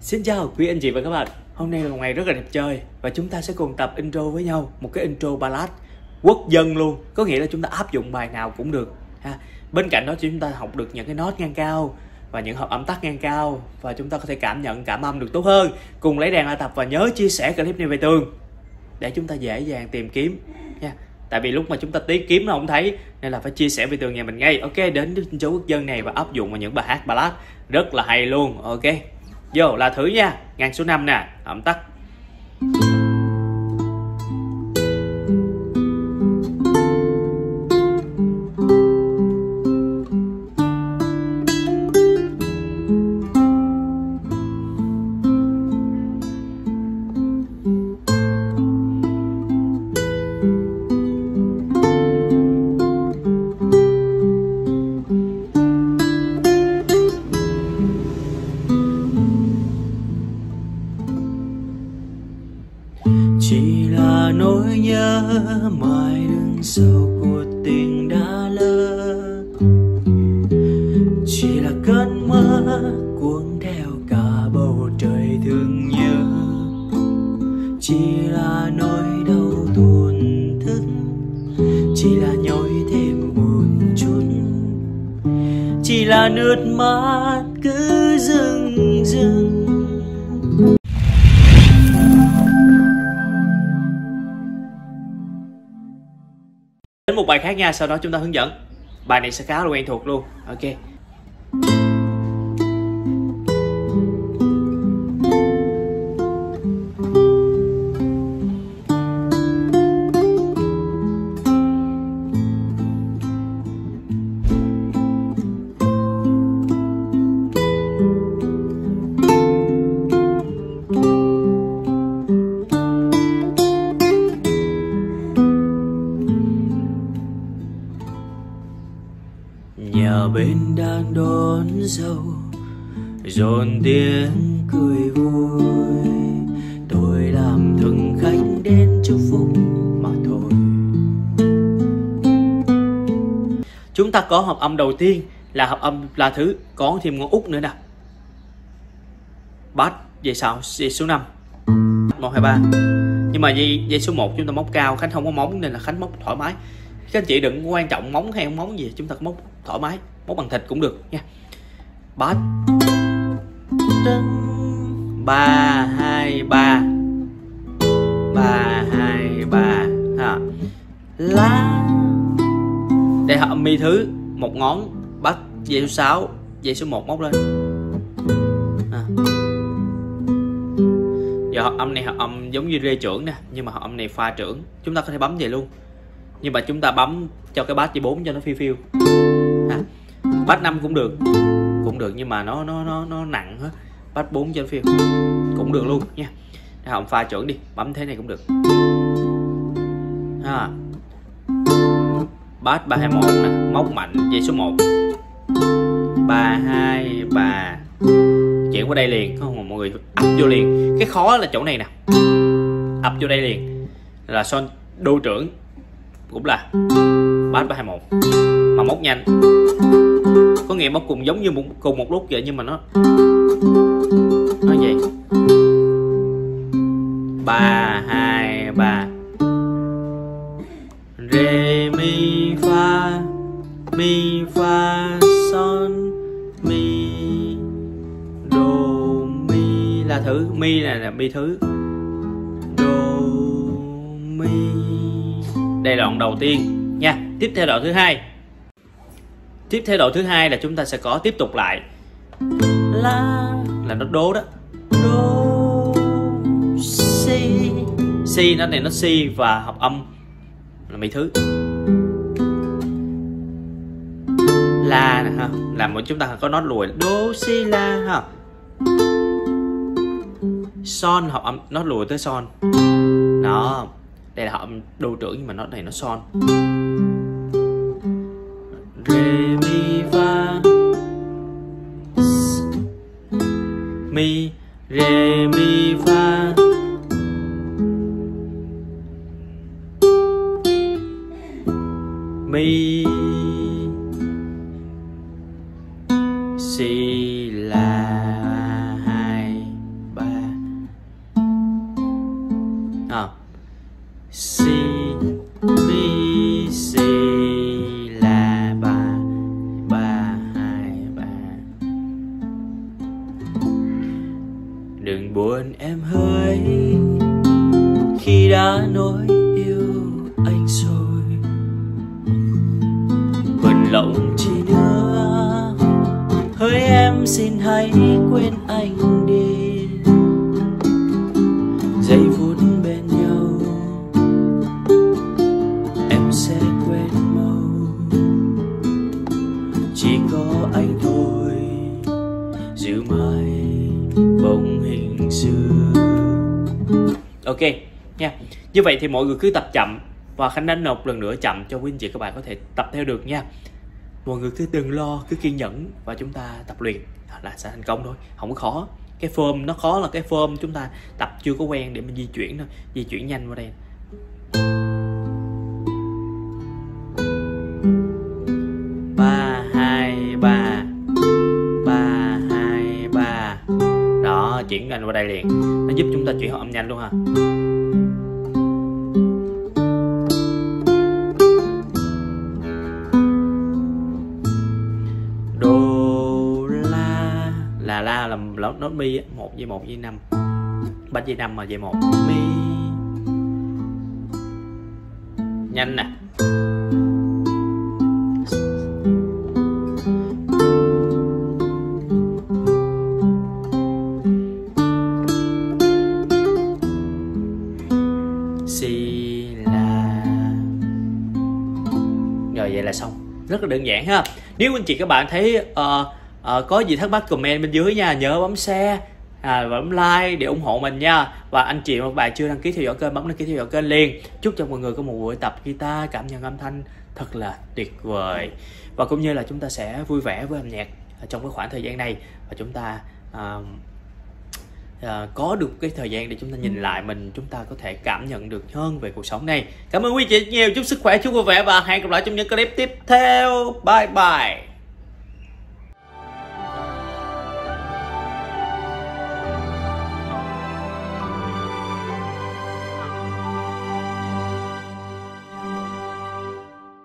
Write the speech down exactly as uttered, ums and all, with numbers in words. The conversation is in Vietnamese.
Xin chào quý anh chị và các bạn. Hôm nay là một ngày rất là đẹp trời và chúng ta sẽ cùng tập intro với nhau, một cái intro ballad quốc dân luôn, có nghĩa là chúng ta áp dụng bài nào cũng được ha. Bên cạnh đó chúng ta học được những cái nốt ngang cao và những hợp âm tắc ngang cao, và chúng ta có thể cảm nhận cảm âm được tốt hơn. Cùng lấy đàn ra tập và nhớ chia sẻ clip này về tường để chúng ta dễ dàng tìm kiếm nha. Tại vì lúc mà chúng ta tí kiếm nó không thấy nên là phải chia sẻ về tường nhà mình ngay. Ok, đến intro quốc dân này và áp dụng vào những bài hát ballad rất là hay luôn. Ok, vô là thử nha. Ngang số năm nè, âm tắc. Chỉ là nỗi nhớ mãi đứng sau cuộc tình đã lỡ, chỉ là cơn mơ cuốn theo cả bầu trời thương nhớ, chỉ là nỗi đau tổn thức, chỉ là nhói thêm một chút, chỉ là nước mắt cứ rưng rưng. Đến một bài khác nha, sau đó chúng ta hướng dẫn. Bài này sẽ khá là quen thuộc luôn. Ok. Nhà bên đang đón dâu dồn tiếng cười vui, tôi làm thượng khách đến chúc phúc mà thôi. Chúng ta có hợp âm đầu tiên là hợp âm là thứ có thêm ngón út nữa nè. Bass dây sao dây số năm một hai ba, nhưng mà dây dây số một chúng ta móc cao, Khánh không có móng nên là Khánh móc thoải mái. Các anh chị đừng quan trọng móng hay không móng gì, chúng ta móc thoải mái, móc bằng thịt cũng được nha. Bass ba hai ba ba hai ba ha. La để hợp âm mi thứ một ngón, bass dây số sáu dây số một móc lên à. Giờ hợp âm này hợp âm giống như rê trưởng nè, nhưng mà hợp âm này pha trưởng, chúng ta có thể bấm vậy luôn, nhưng mà chúng ta bấm cho cái bass dây bốn cho nó phiêu phiêu ha. Bass năm cũng được, cũng được nhưng mà nó nó nó nó nặng hết. Bass bốn cho nó phiêu cũng được luôn nha. Hồng pha trưởng đi, bấm thế này cũng được ha. Bass ba hai một nè, móc mạnh dây số một ba hai ba, chuyển qua đây liền, không mọi người ập vô liền. Cái khó là chỗ này nè, ập vô đây liền là son đô trưởng, cũng là bass ba hai một mà móc nhanh, có nghĩa móc cùng giống như một, cùng một lúc vậy, nhưng mà nó nó vậy. Ba hai ba, rê mi fa mi fa son mi đô mi là thứ, mi là, là mi thứ, đô mi. Đây là đoạn đầu tiên nha. Tiếp theo đoạn thứ hai. Tiếp theo đoạn thứ hai là chúng ta sẽ có tiếp tục lại la là nốt đố đó, đô si si nó này nó si và hợp âm là mi thứ, la nè ha, làm một chúng ta có nốt lùi đô si la ha. Son hợp âm nốt lùi tới son đó, đây là hợp âm đô trưởng nhưng mà nốt này nó son. Re mi fa mi re mi fa mi si la hai Đừng buồn em hỡi, khi đã nói yêu anh rồi. Bận lòng chi nữa, hỡi em xin hãy quên anh đi. Giây phút bên nhau em sẽ quên mau, chỉ có anh thôi giữ mãi bóng hình xưa. Ok nha. Như vậy thì mọi người cứ tập chậm và Khánh đánh một lần nữa chậm cho quý anh chị các bạn có thể tập theo được nha. Mọi người cứ đừng lo, cứ kiên nhẫn và chúng ta tập luyện là sẽ thành công thôi, không có khó. Cái form nó khó là cái form chúng ta tập chưa có quen để mình di chuyển thôi, di chuyển nhanh vào đây. Ba hai ba, ba hai ba. Đó, chuyển nhanh vào đây liền, nó giúp chúng ta chuyển hợp âm nhanh luôn ha. Đô la, là la là nốt mi á, một dây một dây năm, ba dây năm mà dây một mi. Nhanh nè. Si la. Rồi vậy là xong. Rất là đơn giản ha. Nếu anh chị các bạn thấy uh, uh, có gì thắc mắc comment bên dưới nha, nhớ bấm share à, và bấm like để ủng hộ mình nha. Và anh chị và các bạn chưa đăng ký theo dõi kênh, bấm đăng ký theo dõi kênh liền. Chúc cho mọi người có một buổi tập guitar cảm nhận âm thanh thật là tuyệt vời, và cũng như là chúng ta sẽ vui vẻ với âm nhạc trong cái khoảng thời gian này, và chúng ta uh, À, có được cái thời gian để chúng ta nhìn lại mình, chúng ta có thể cảm nhận được hơn về cuộc sống này. Cảm ơn quý chị nhiều, chúc sức khỏe, chúc vui vẻ và hẹn gặp lại trong những clip tiếp theo. Bye bye.